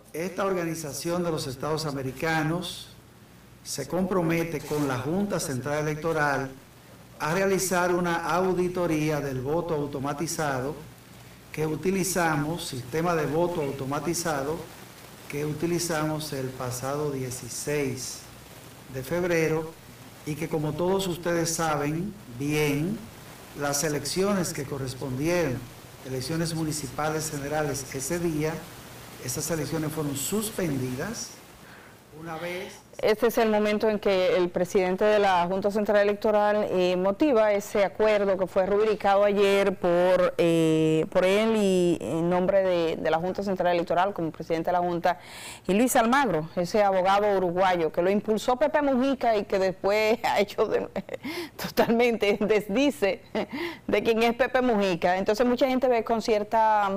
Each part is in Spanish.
esta organización de los Estados Americanos se compromete con la Junta Central Electoral a realizar una auditoría del voto automatizado que utilizamos, sistema de voto automatizado que utilizamos el pasado 16 de febrero y que, como todos ustedes saben bien, las elecciones que correspondieron, elecciones municipales generales ese día, esas elecciones fueron suspendidas una vez. Este es el momento en que el presidente de la Junta Central Electoral motiva ese acuerdo que fue rubricado ayer por él y en nombre de la Junta Central Electoral como presidente de la Junta, y Luis Almagro, ese abogado uruguayo que lo impulsó Pepe Mujica y que después ha hecho totalmente desdice de quién es Pepe Mujica. Entonces mucha gente ve con cierta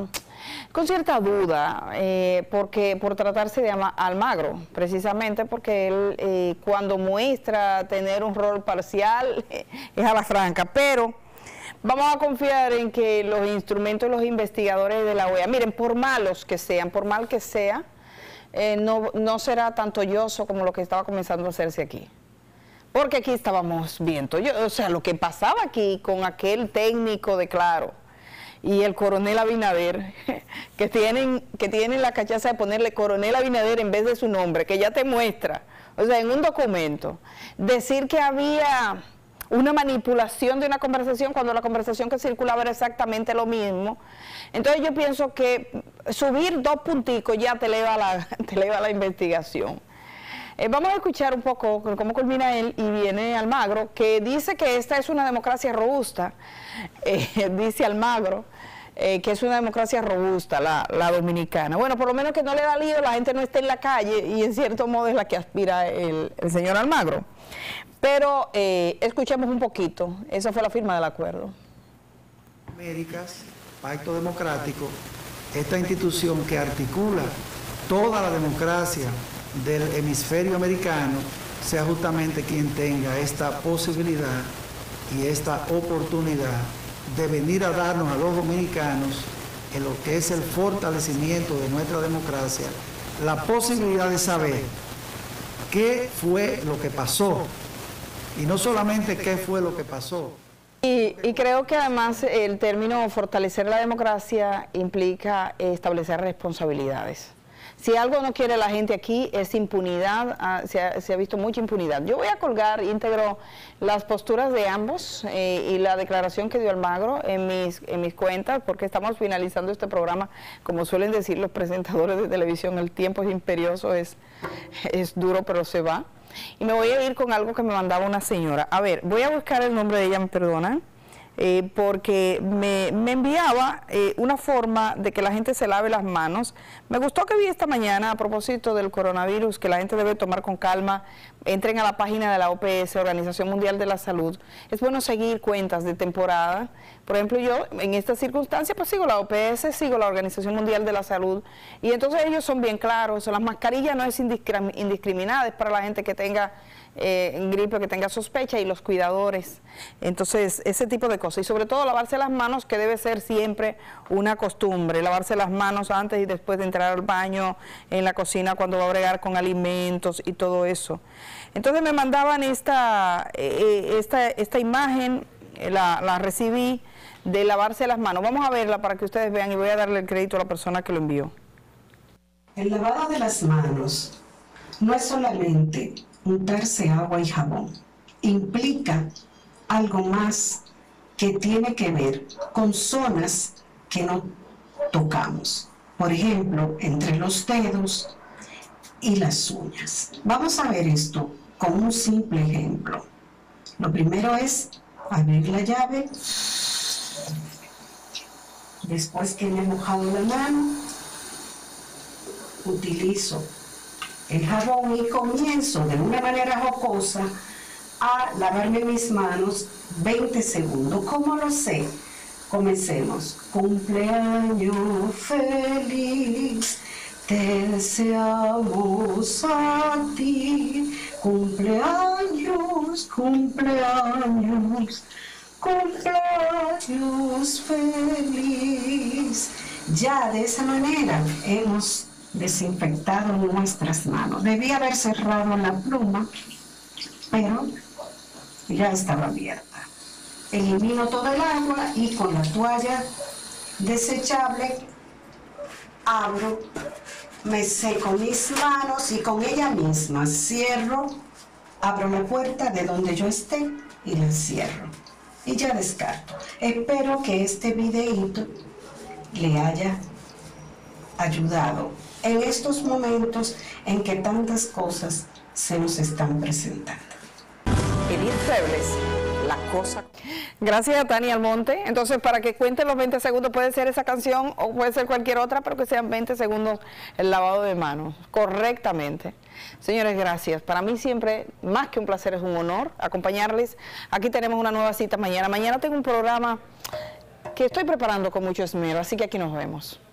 duda, porque por tratarse de Almagro, precisamente porque él cuando muestra tener un rol parcial es a la franca, pero vamos a confiar en que los instrumentos de los investigadores de la OEA, miren, por malos que sean, por mal que sea, no será tan tolloso como lo que estaba comenzando a hacerse aquí. Porque aquí estábamos viendo, o sea, lo que pasaba aquí con aquel técnico de Claro y el coronel Abinader, que tienen la cachaza de ponerle coronel Abinader en vez de su nombre, que ya te muestra, o sea, en un documento, decir que había una manipulación de una conversación cuando la conversación que circulaba era exactamente lo mismo. Entonces yo pienso que subir 2 punticos ya te eleva la investigación. Vamos a escuchar un poco cómo culmina él y viene Almagro, que dice que esta es una democracia robusta, dice Almagro, que es una democracia robusta la dominicana. Bueno, por lo menos que no le da lío, la gente no esté en la calle y en cierto modo es la que aspira el señor Almagro. Pero escuchemos un poquito, esa fue la firma del acuerdo. Américas, Pacto Democrático, esta institución que articula toda la democracia del hemisferio americano, sea justamente quien tenga esta posibilidad y esta oportunidad de venir a darnos a los dominicanos, en lo que es el fortalecimiento de nuestra democracia, la posibilidad de saber qué fue lo que pasó, y no solamente qué fue lo que pasó. Y creo que además el término fortalecer la democracia implica establecer responsabilidades. Si algo no quiere la gente aquí es impunidad, se ha visto mucha impunidad. Yo voy a colgar íntegro las posturas de ambos y la declaración que dio Almagro en mis cuentas, porque estamos finalizando este programa. Como suelen decir los presentadores de televisión, el tiempo es imperioso, es duro pero se va. Y me voy a ir con algo que me mandaba una señora. A ver, voy a buscar el nombre de ella, me perdonan. Porque me enviaba una forma de que la gente se lave las manos. Me gustó que vi esta mañana a propósito del coronavirus, que la gente debe tomar con calma. Entren a la página de la OPS, Organización Mundial de la Salud. Es bueno seguir cuentas de temporada. Por ejemplo, yo en esta circunstancia pues sigo la OPS, sigo la Organización Mundial de la Salud, y entonces ellos son bien claros. Las mascarillas no es indiscriminada, es para la gente que tenga gripe, que tenga sospecha, y los cuidadores. Entonces ese tipo de cosas, y sobre todo lavarse las manos, que debe ser siempre una costumbre, lavarse las manos antes y después de entrar al baño, en la cocina cuando va a bregar con alimentos y todo eso. Entonces me mandaban esta imagen, la recibí, de lavarse las manos. Vamos a verla para que ustedes vean, y voy a darle el crédito a la persona que lo envió. El lavado de las manos no es solamente untarse agua y jabón, implica algo más que tiene que ver con zonas que no tocamos, por ejemplo, entre los dedos y las uñas. Vamos a ver esto con un simple ejemplo. Lo primero es abrir la llave, después que me he mojado la mano, utilizo el jabón y comienzo de una manera jocosa a lavarme mis manos 20 segundos. ¿Cómo lo sé? Comencemos. Cumpleaños feliz, te deseamos a ti. Cumpleaños, cumpleaños, cumpleaños feliz. Ya de esa manera hemos desinfectado nuestras manos. Debía haber cerrado la pluma, pero ya estaba abierta. Elimino todo el agua y con la toalla desechable abro, me seco mis manos y con ella misma cierro, abro la puerta de donde yo esté y la cierro. Y ya descarto. Espero que este videíto le haya ayudado en estos momentos en que tantas cosas se nos están presentando. Edith Febles, la cosa. Gracias a Tania Almonte. Entonces, para que cuente los 20 segundos, puede ser esa canción o puede ser cualquier otra, pero que sean 20 segundos el lavado de manos, correctamente. Señores, gracias. Para mí siempre, más que un placer, es un honor acompañarles. Aquí tenemos una nueva cita mañana. Mañana tengo un programa que estoy preparando con mucho esmero, así que aquí nos vemos.